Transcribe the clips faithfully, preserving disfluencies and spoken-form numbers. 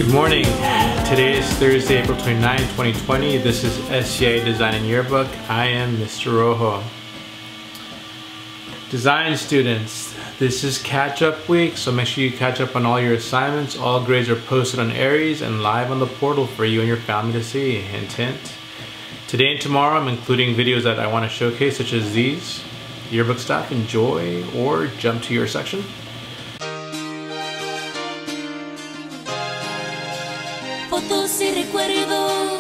Good morning. Today is Thursday, April twenty-ninth, twenty twenty. This is S C I A Design and Yearbook. I am Mister Rojo. Design students, this is catch-up week, so make sure you catch up on all your assignments. All grades are posted on Aries and live on the portal for you and your family to see. Hint, hint. Today and tomorrow I'm including videos that I want to showcase, such as these. Yearbook staff, enjoy or jump to your section. Fotos y recuerdos.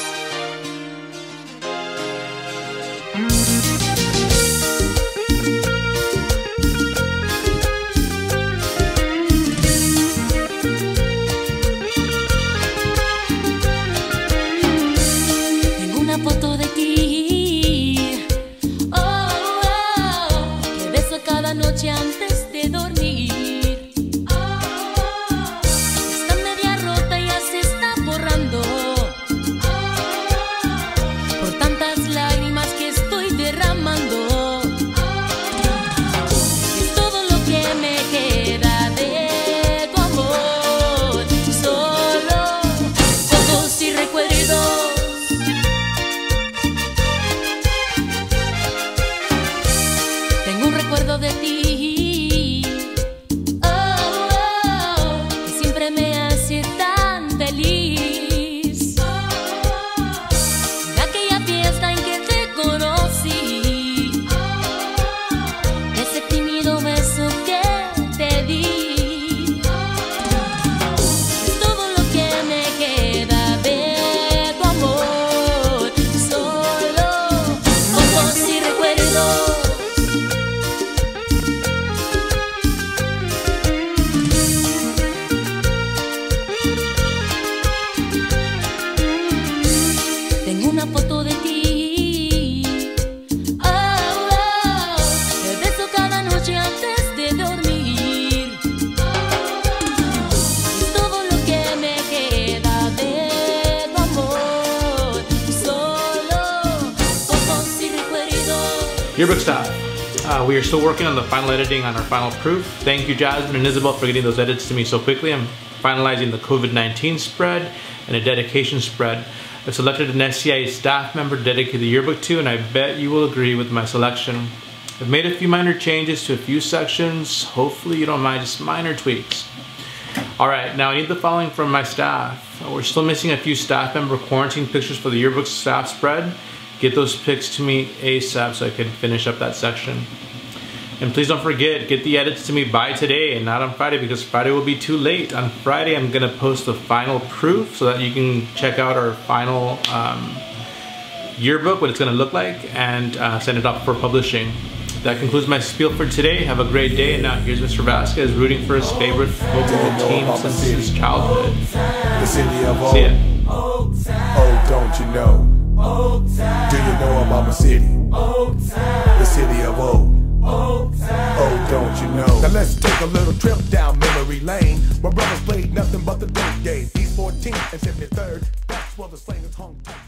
Tengo una foto de ti, oh, oh, que beso cada noche antes de dormir. Por tantas lágrimas que estoy derramando, es todo lo que me queda de tu amor. Solo fotos y recuerdos. Tengo un recuerdo de ti, oh, oh, que siempre me hace tan feliz. Una foto de ti, oh, oh, te beso cada noche antes de dormir. Es todo lo que me queda de tu amor. Solo fotos y recuerdos. Yearbook staff, uh, we are still working on the final editing on our final proof. Thank you, Jasmine and Isabel, for getting those edits to me so quickly. I'm finalizing the COVID nineteen spread and a dedication spread. I've selected an S C I A staff member to dedicate the yearbook to, and I bet you will agree with my selection. I've made a few minor changes to a few sections. Hopefully you don't mind, just minor tweaks. Alright, now I need the following from my staff. We're still missing a few staff member quarantine pictures for the yearbook staff spread. Get those pics to me ASAP so I can finish up that section. And please don't forget, get the edits to me by today and not on Friday, because Friday will be too late. On Friday, I'm gonna post the final proof so that you can check out our final um, yearbook, what it's gonna look like, and uh, send it up for publishing. That concludes my spiel for today. Have a great day. And now here's Mister Vasquez rooting for his favorite football team since his childhood. The city of See ya. Oh, don't you know? Do you know about my city? The city of O. Oh, don't you know? Now let's take a little trip down memory lane, where brothers played nothing but the dirt game. East fourteenth and seventy-third, that's where the slingers hung tight.